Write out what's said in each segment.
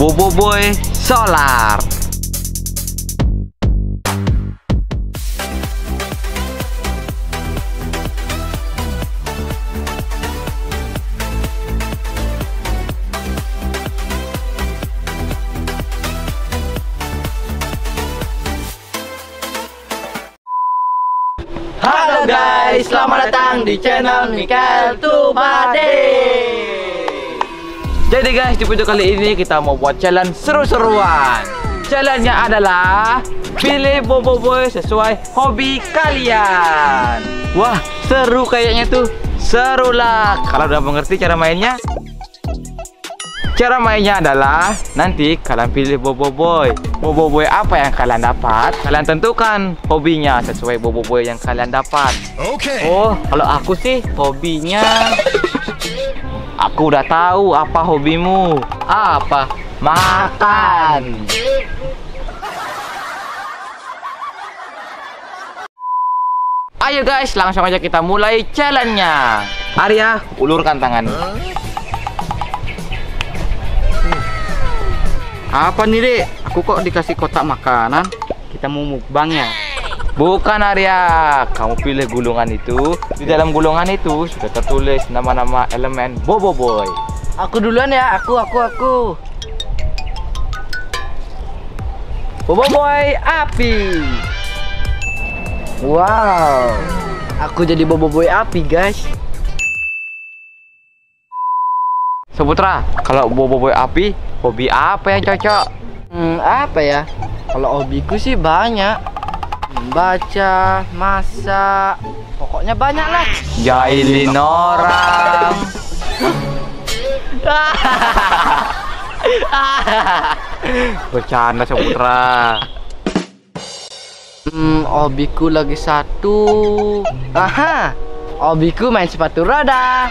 Boboiboy Solar. Halo guys, selamat datang di channel Mikael Tubade. Jadi guys, di video kali ini kita mau buat challenge seru-seruan. Challenge-nya adalah pilih Boboiboy sesuai hobi kalian. Wah, seru kayaknya tuh. Seru lah. Kalau udah mengerti cara mainnya, cara mainnya adalah nanti kalian pilih Boboiboy. Boboiboy apa yang kalian dapat, kalian tentukan hobinya sesuai Boboiboy yang kalian dapat. Oke. Oh, kalau aku sih hobinya, aku udah tahu apa hobimu. Apa? Makan. Ayo guys, langsung aja kita mulai challenge-nya. Arya, ulurkan tangan. Apa nih dek? Aku kok dikasih kotak makanan? Kita mau mukbang ya? Bukan Arya, kamu pilih gulungan itu. Di dalam gulungan itu sudah tertulis nama-nama elemen Boboiboy. Aku duluan ya, aku. Boboiboy api. Wow, aku jadi Boboiboy api guys. Saputra, kalau Boboiboy api, hobi apa yang cocok? Apa ya? Kalau hobiku sih banyak. Baca, masak, pokoknya banyak lah. Jahilin orang. Bercanda Saputra. Hobiku lagi satu. Aha, hobiku main sepatu roda.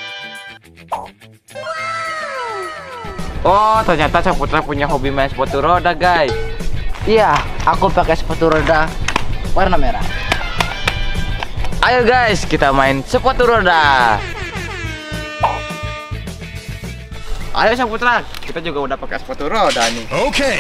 Oh, ternyata Saputra punya hobi main sepatu roda, guys. Iya, aku pakai sepatu roda warna merah. Ayo guys, kita main sepatu roda. Ayo Saputra, kita juga udah pakai sepatu roda nih. Oke.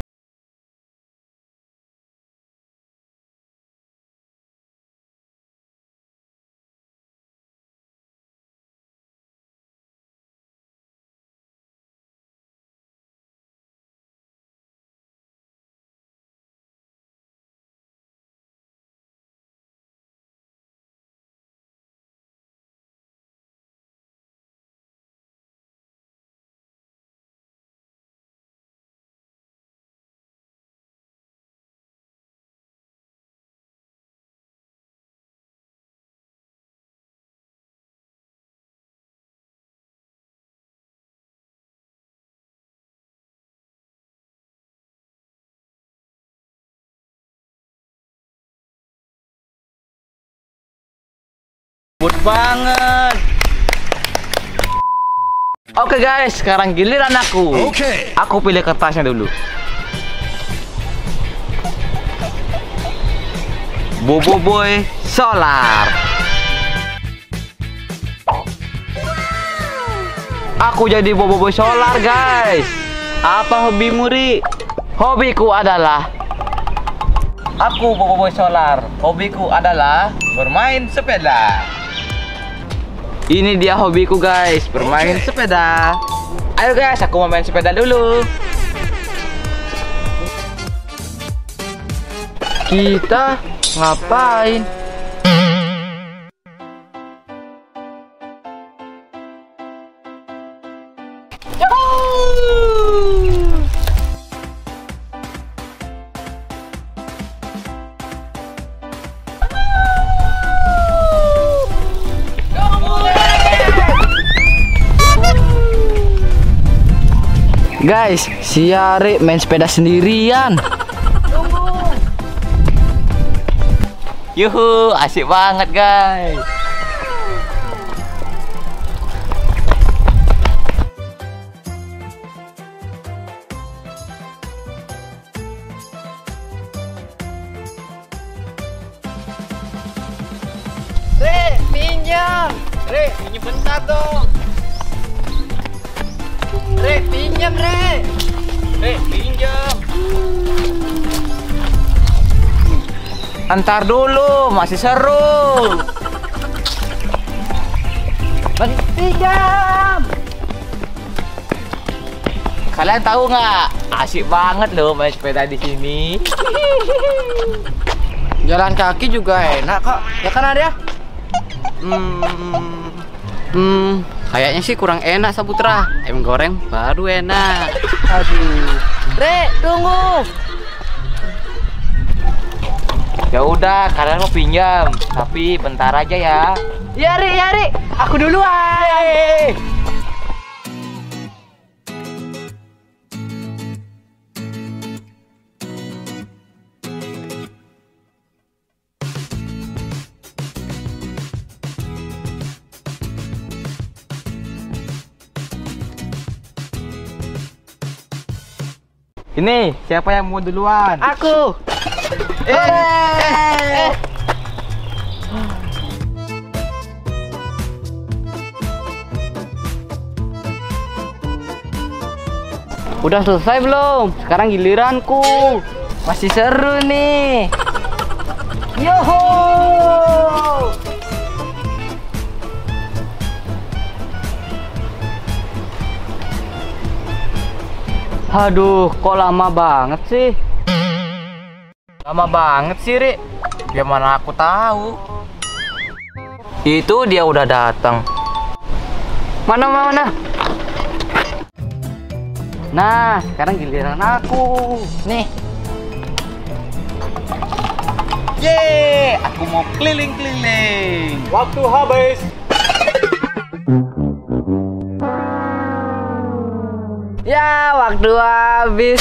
Good banget. Oke guys, sekarang giliran aku. Oke. Aku pilih kertasnya dulu. Boboiboy Solar. Aku jadi Boboiboy Solar guys. Apa hobimu, Ri? Hobiku adalah, aku Boboiboy Solar. Hobiku adalah bermain sepeda. Ini dia hobiku guys, bermain sepeda. Ayo guys, aku mau main sepeda dulu. Kita ngapain? Guys, si Ari main sepeda sendirian. Yuhu, asik banget guys. Re, pinjam. Re, pinjam bentar dong. Re, pinjam, Re. Pinjam. Antar dulu, masih seru. Pinjam. Kalian tahu nggak? Asik banget loh main sepeda di sini. Jalan kaki juga enak kok. Ya kan Arya? Kayaknya sih kurang enak Saputra. Ayam goreng baru enak. Aduh. Rek, tunggu. Ya udah, kalian mau pinjam, tapi bentar aja ya. Ya Ri, aku duluan. Ini, siapa yang mau duluan? Aku. Udah selesai belum? Sekarang giliranku. Masih seru nih. Yoho! Aduh, kok lama banget sih? Lama banget sih, Rik. Gimana aku tahu? Itu dia udah datang. Mana? Nah, sekarang giliran aku. Nih. Yeay, aku mau keliling-keliling. Waktu habis. Ya, waktu habis.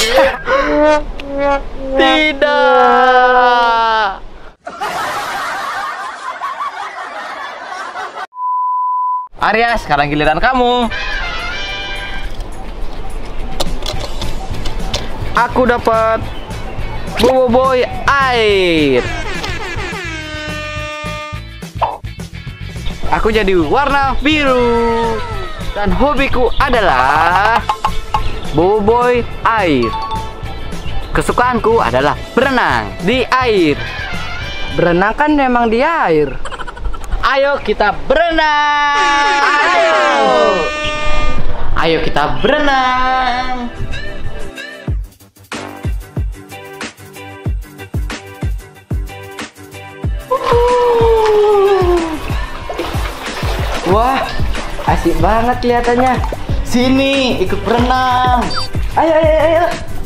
Tidak. Arya, sekarang giliran kamu. Aku dapat boboiboy air. Aku jadi warna biru. Dan hobiku adalah boboiboy air. Kesukaanku adalah berenang di air. Berenang kan memang di air. Ayo kita berenang. Ayo kita berenang. Wah, asik banget kelihatannya. Sini, ikut berenang. Ayo.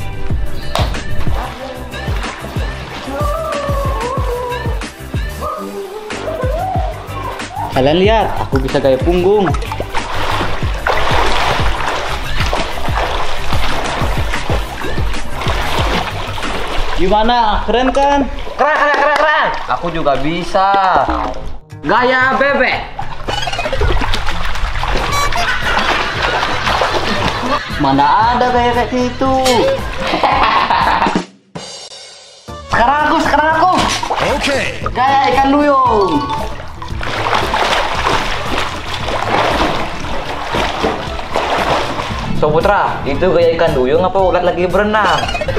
Kalian lihat, aku bisa gaya punggung. Gimana? Keren kan? Keren. Aku juga bisa. Gaya bebek. Mana ada gaya kayak gitu? Sekarang aku. Oke. Gaya ikan duyung. Saputra, itu gaya ikan duyung apa ulat lagi berenang?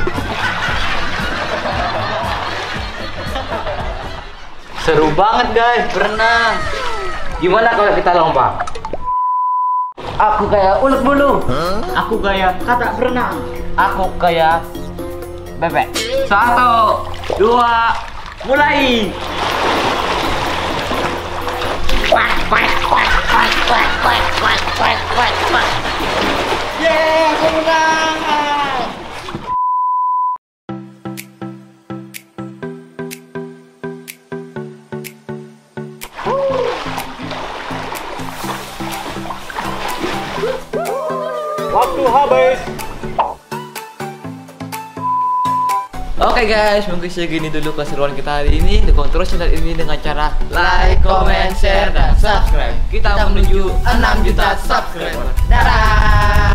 Seru banget guys berenang. Gimana kalau kita lomba? Aku kayak ulet bulu. Aku kayak katak berenang. Aku kayak bebek. 1, 2, mulai. Yeay, aku menang. Waktu habis. Oke guys, mungkin segini dulu keseruan kita hari ini. Dukung terus channel ini dengan cara like, comment, share, dan subscribe. Kita menuju 6 juta subscriber. Dadah.